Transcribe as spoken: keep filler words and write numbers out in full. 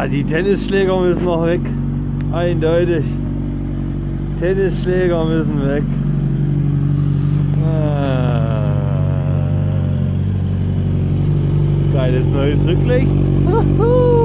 Ah, die Tennisschläger müssen noch weg. Eindeutig. Tennisschläger müssen weg. Ah. Geiles neues Rücklicht.